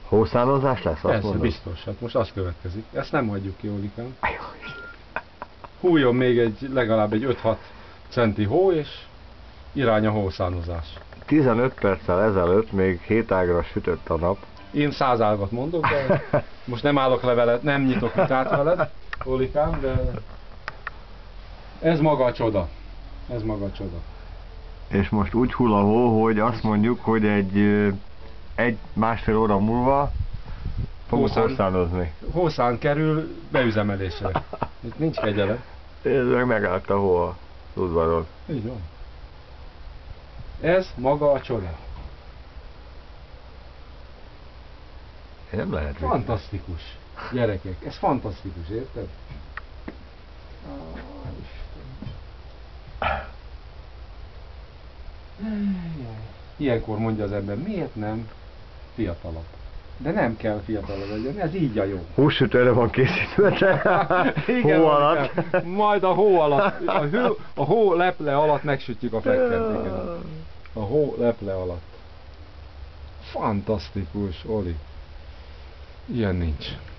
Hószálozás lesz? Persze, biztos. Hát most az következik. Ezt nem hagyjuk ki, Olikám. Hújjon még legalább egy 5-6 centi hó, és irány a hószánozás. 15 perccel ezelőtt még 7 ágra sütött a nap. Én 100 ágat mondok, de most nem állok le veled, nem nyitok vitát veled, Olikám, de ez maga a csoda. Ez maga a csoda. És most úgy hull a hó, hogy azt mondjuk, hogy egy másfél óra múlva fogunk hószánozni. Hószán kerül beüzemelésre. Itt nincs kegyelem. Ez meg megállt a hó az udvaron. Így van. Ez maga a csoda. Nem lehet. Fantasztikus. Gyerekek, ez fantasztikus, érted? Ilyenkor mondja az ember, miért nem fiatalabb? De nem kell fiatalabb legyen, ez így a jó. Hússütőre van készítve, igen, hó alatt. Majd a hó alatt, a hó leple alatt megsütjük a fekket. Igen. A hó leple alatt. Fantasztikus, Oli. Ilyen nincs.